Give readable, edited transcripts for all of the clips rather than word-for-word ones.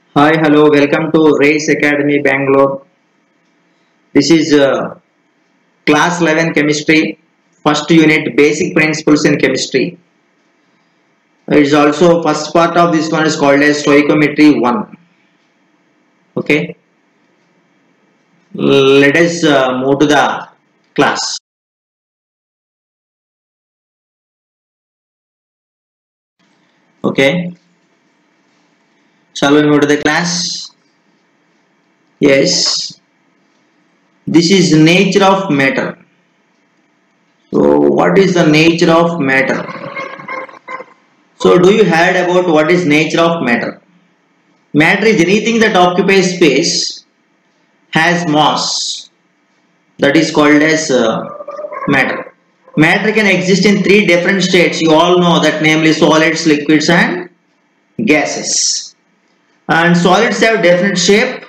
Hi, hello, welcome to Race Academy Bangalore. This is class 11 chemistry, first unit basic principles in chemistry. It is also first part of this one is called as stoichiometry 1. Okay, let us move to the class. Okay, shall we move to the class? Yes, this is nature of matter. So, what is the nature of matter? So, do you heard about what is nature of matter? Matter is anything that occupies space, has mass, that is called as matter. Matter can exist in three different states. You all know that, namely solids, liquids and gases. And solids have definite shape,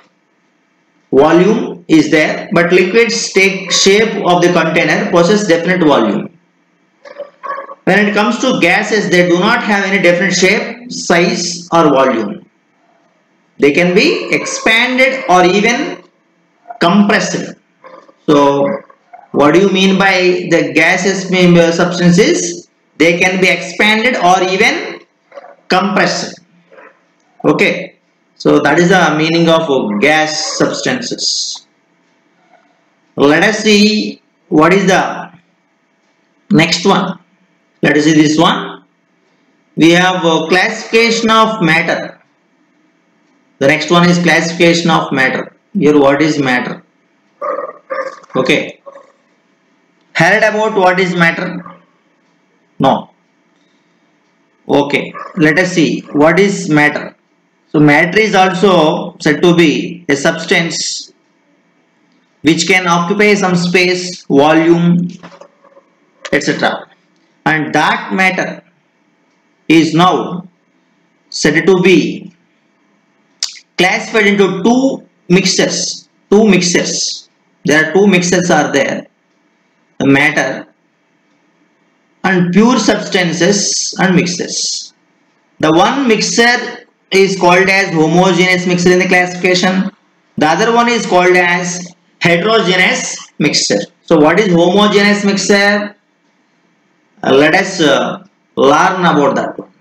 volume is there, but liquids take shape of the container, possess definite volume. When it comes to gases, they do not have any definite shape, size or volume. They can be expanded or even compressed. So, what do you mean by the gaseous substances? They can be expanded or even compressed. Okay. So, that is the meaning of gas substances. Let us see what is the next one. Let us see this one. We have classification of matter. The next one is classification of matter. Here, what is matter? Okay. Heard about what is matter? No. Okay. Let us see what is matter. So, matter is also said to be a substance which can occupy some space, volume, etc. And that matter is now said to be classified into two mixtures. There are two mixtures are there. The matter and pure substances and mixtures. The one mixture is called as homogeneous mixture in the classification. The other one is called as heterogeneous mixture. So what is homogeneous mixture? Let us learn about that one.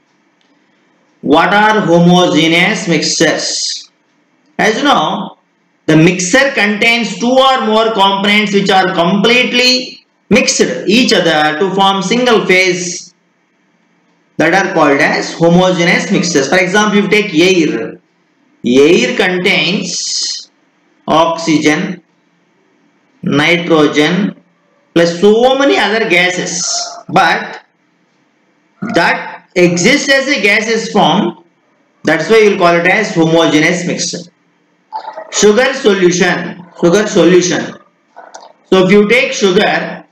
What are homogeneous mixtures? As you know, the mixture contains two or more components which are completely mixed each other to form single phase, that are called as homogeneous mixtures. For example, if you take air, air contains oxygen, nitrogen plus so many other gases, but that exists as a gaseous form. That's why you will call it as homogeneous mixture. Sugar solution. So if you take sugar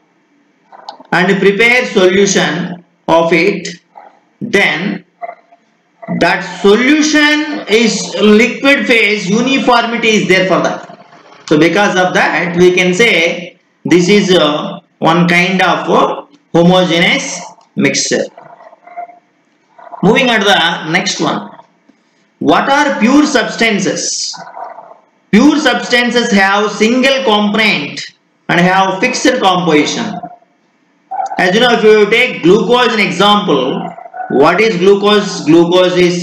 and prepare solution of it, then that solution is liquid phase, uniformity is there for that. So because of that, we can say this is one kind of homogeneous mixture. Moving on to the next one. What are pure substances? Pure substances have single component and have fixed composition. As you know, if you take glucose as an example, what is glucose? Glucose is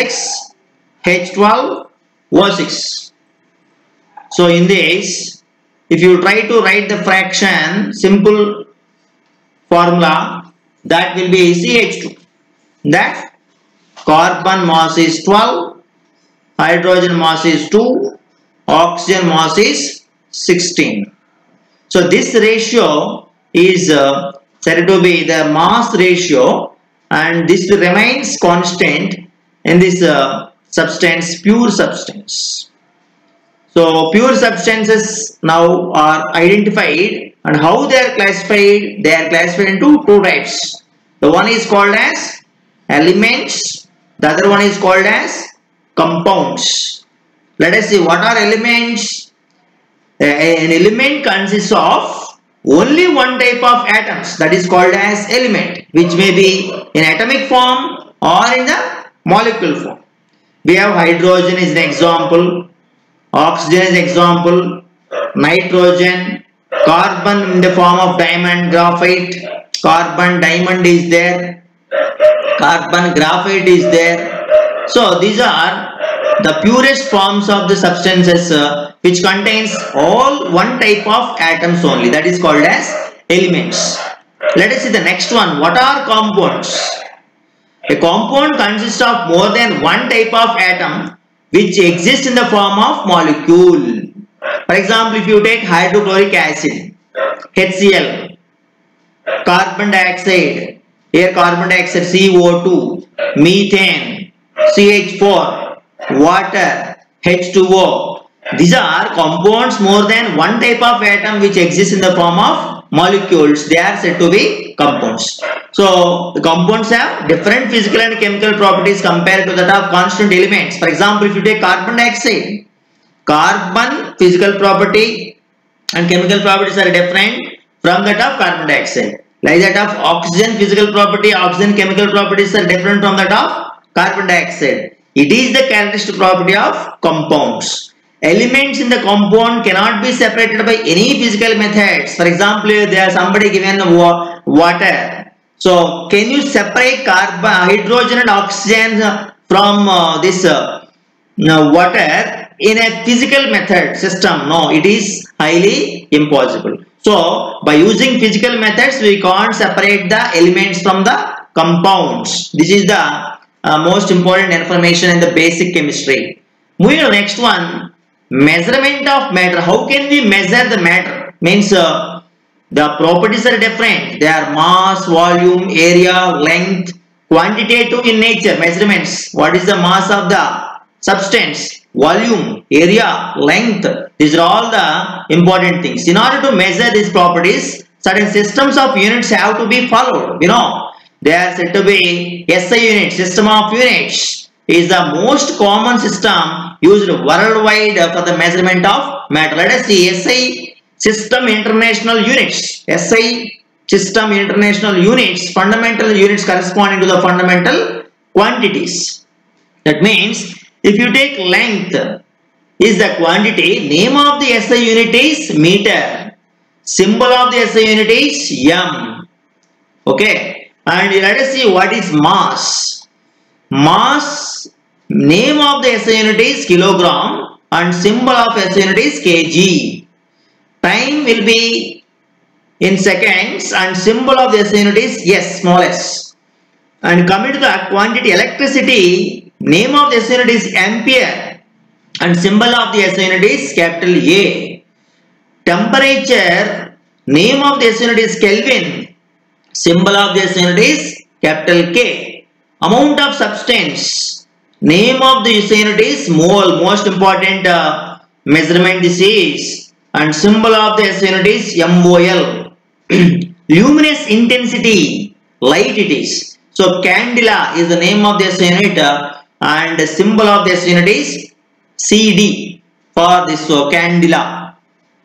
C6H12O6. So in this, if you try to write the fraction, simple formula, that will be CH2. That carbon mass is 12, hydrogen mass is 2, oxygen mass is 16. So this ratio is said to be the mass ratio, and this remains constant in this substance, pure substance. So pure substances now are identified, and how they are classified? They are classified into two types. The one is called as elements, the other one is called as compounds. Let us see what are elements. An element consists of only one type of atoms, that is called as element, which may be in atomic form or in the molecule form. We have hydrogen is an example, oxygen is example, nitrogen, carbon in the form of diamond, graphite, carbon, diamond is there, carbon, graphite is there. So these are the purest forms of the substances which contains all one type of atoms only, that is called as elements. Let us see the next one. What are compounds? A compound consists of more than one type of atom which exists in the form of molecule. For example, if you take hydrochloric acid, HCl, carbon dioxide, here carbon dioxide CO2, methane, CH4, water, H2O. These are compounds more than one type of atom which exists in the form of molecules. They are said to be compounds. So the compounds have different physical and chemical properties compared to that of constant elements. For example, if you take carbon dioxide, carbon physical property and chemical properties are different from that of carbon dioxide. Like that of oxygen physical property, oxygen chemical properties are different from that of carbon dioxide. It is the characteristic property of compounds. Elements in the compound cannot be separated by any physical methods. For example, there is somebody given water. So, can you separate carbon, hydrogen and oxygen from this water in a physical method system? No, it is highly impossible. So, by using physical methods, we can't separate the elements from the compounds. This is the most important information in the basic chemistry. Moving to the next one. Measurement of matter. How can we measure the matter? Means the properties are different. They are mass, volume, area, length, quantitative in nature. Measurements. What is the mass of the substance? Volume, area, length. These are all the important things. In order to measure these properties, certain systems of units have to be followed. You know, they are said to be SI unit, system of units. Is the most common system used worldwide for the measurement of matter. Let us see SI system international units. SI system international units, fundamental units corresponding to the fundamental quantities. That means if you take length is the quantity, name of the SI unit is meter, symbol of the SI unit is m. Okay, and let us see what is mass. Mass, name of the SI unit is kilogram and symbol of SI unit is kg. Time will be in seconds and symbol of the SI unit is S, small s. And coming to the quantity electricity, name of the SI unit is ampere and symbol of the SI unit is capital A. Temperature, name of the SI unit is Kelvin, symbol of the SI unit is capital K. Amount of substance, name of the SI unit is mole, most important measurement this is, and symbol of the SI unit is MOL. Luminous intensity, light it is. So candela is the name of the SI unit and the symbol of the SI unit is CD for this candela.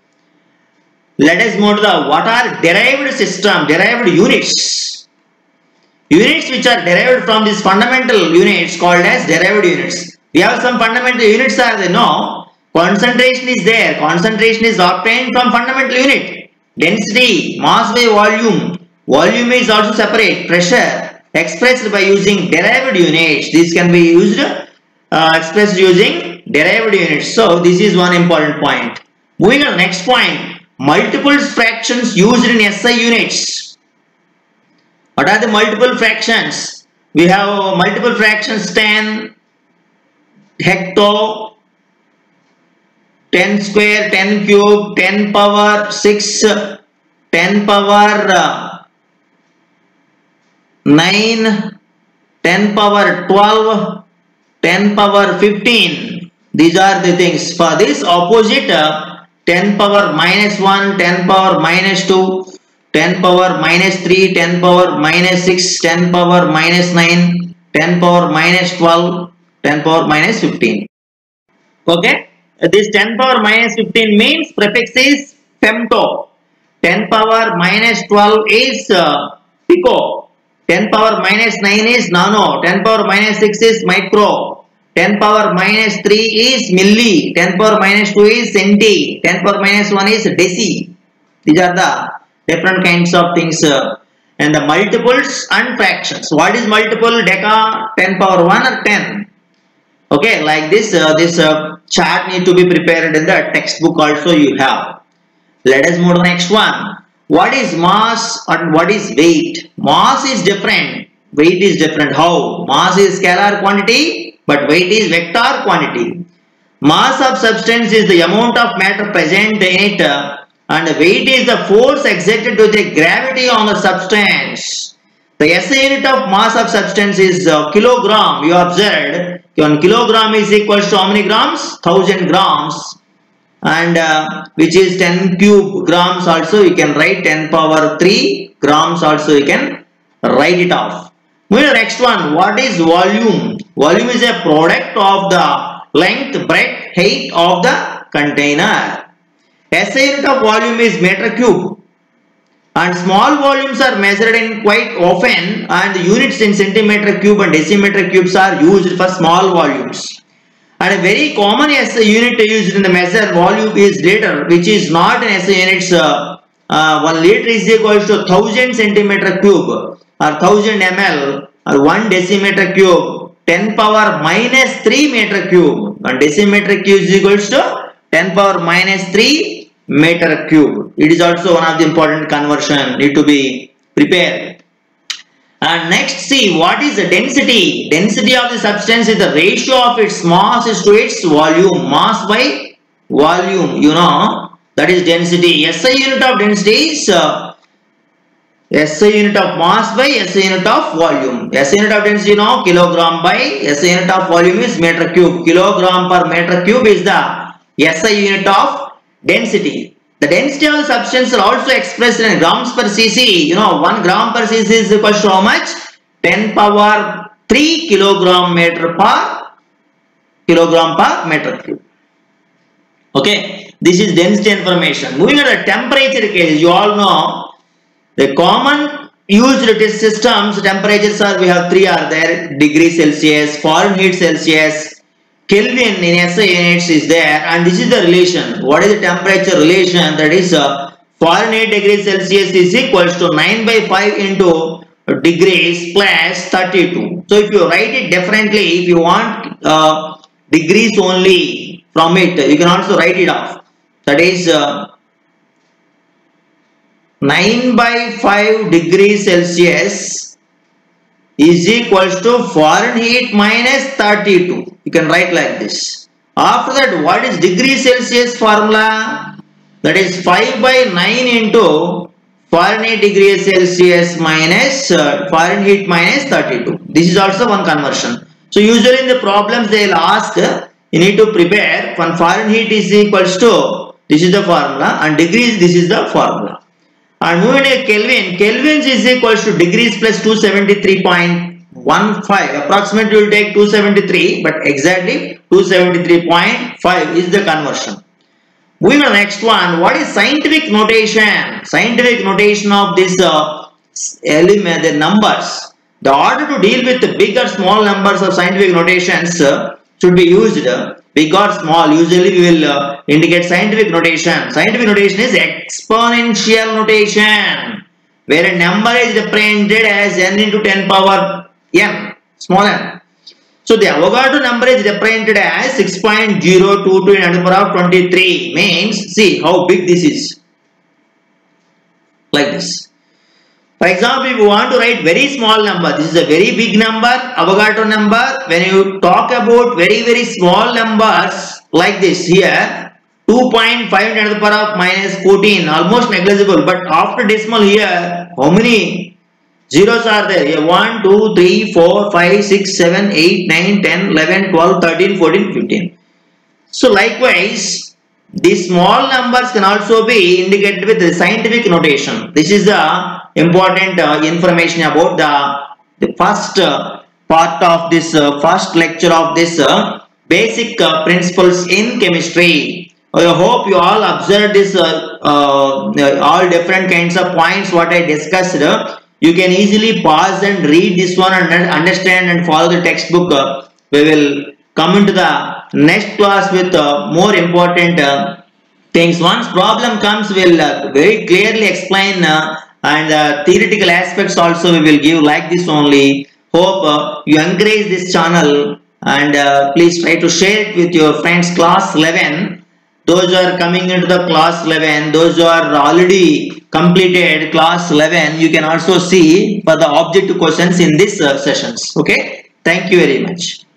Let us move to the what are derived system, derived units. Units which are derived from these fundamental units called as derived units. We have some fundamental units are there. No, concentration is there. Concentration is obtained from fundamental unit. Density, mass by volume. Volume is also separate. Pressure expressed by using derived units. These can be used expressed using derived units. So this is one important point. Moving on to the next point. Multiple fractions used in SI units. What are the multiple fractions? We have multiple fractions 10, hecto, 10 square, 10 cube, 10 power 6, 10 power 9, 10 power 12, 10 power 15. These are the things. For this opposite 10 power minus 1, 10 power minus 2, 10 power minus 3, 10 power minus 6, 10 power minus 9, 10 power minus 12, 10 power minus 15. Okay, this 10 power minus 15 means prefix is femto. 10 power minus 12 is pico. 10 power minus 9 is nano. 10 power minus 6 is micro. 10 power minus 3 is milli, 10 power minus 2 is centi, 10 power minus 1 is deci. These are the different kinds of things. And the multiples and fractions. What is multiple? Deca, 10 power 1 or 10. Okay, like this, chart need to be prepared in the textbook also you have. Let us move to the next one. What is mass and what is weight? Mass is different, weight is different. How? Mass is scalar quantity, but weight is vector quantity. Mass of substance is the amount of matter present in it, and weight is the force exerted to the gravity on the substance. The SI unit of mass of substance is kilogram. You observed 1 kilogram is equal to how many grams? 1000 grams. And which is 10 cube grams also you can write, 10 power 3 grams also you can write it off. Moving to the next one. What is volume? Volume is a product of the length, breadth, height of the container. SI unit of volume is meter cube. And small volumes are measured in quite often, and the units in centimeter cube and decimeter cubes are used for small volumes. And a very common SI unit used in the measure volume is liter, which is not in SI units. 1 liter is equal to 1000 centimeter cube or 1000 ml or 1 decimeter cube, 10 power minus 3 meter cube. 1 decimeter cube is equal to 10 power minus 3 meter cube. It is also one of the important conversion need to be prepared. And next, see what is the density. Density of the substance is the ratio of its mass to its volume. Mass by volume, you know, that is density. SI unit of density is SI unit of mass by SI unit of volume. SI unit of density, you know, kilogram by SI unit of volume is meter cube. Kilogram per meter cube is the SI unit of density. The density of the substance are also expressed in grams per cc. You know, 1 gram per cc is equal to how much? 10 power 3 kilogram per meter cube. Okay, this is density information. Moving on to the temperature case, you all know the common used test systems. Temperatures are, we have 3 are there: degree Celsius, Fahrenheit Celsius, Kelvin in SI units is there, and this is the relation. What is the temperature relation? That is Fahrenheit degree Celsius is equals to 9 by 5 into degrees plus 32. So if you write it differently, if you want degrees only from it, you can also write it off. That is 9 by 5 degrees Celsius is equals to Fahrenheit minus 32. You can write like this. After that, what is degree Celsius formula? That is 5 by 9 into Fahrenheit degree Celsius minus Fahrenheit minus 32. This is also one conversion. So usually in the problems they will ask, you need to prepare when Fahrenheit is equals to, this is the formula, and degrees, this is the formula. And moving to Kelvin, Kelvin is equals to degrees plus 273.15. Approximately you will take 273, but exactly 273.5 is the conversion. Moving on to the next one. What is scientific notation? Scientific notation of this element, the numbers. The order to deal with the big or small numbers of scientific notations should be used. Big or small, usually we will indicate scientific notation. Scientific notation is exponential notation, where a number is represented as n into 10 power n, small n. So the Avogadro number is represented as 6.022 in the power of 23. Means, see how big this is. Like this. For example, if you want to write very small number, this is a very big number, Avogadro number. When you talk about very small numbers like this here, 2.5 to the power of minus 14, almost negligible. But after decimal here, how many zeros are there? Here 1, 2, 3, 4, 5, 6, 7, 8, 9, 10, 11, 12, 13, 14, 15. So likewise, these small numbers can also be indicated with the scientific notation. This is the important information about the first part of this first lecture of this basic principles in chemistry. I hope you all observed this all different kinds of points what I discussed. You can easily pause and read this one and understand and follow the textbook. We will come into the next class with more important things. Once problem comes, we'll very clearly explain and theoretical aspects also we will give like this only. Hope you encourage this channel and please try to share it with your friends. Class 11, those who are coming into the class 11, those who are already completed class 11, you can also see for the objective questions in this sessions. Okay, thank you very much.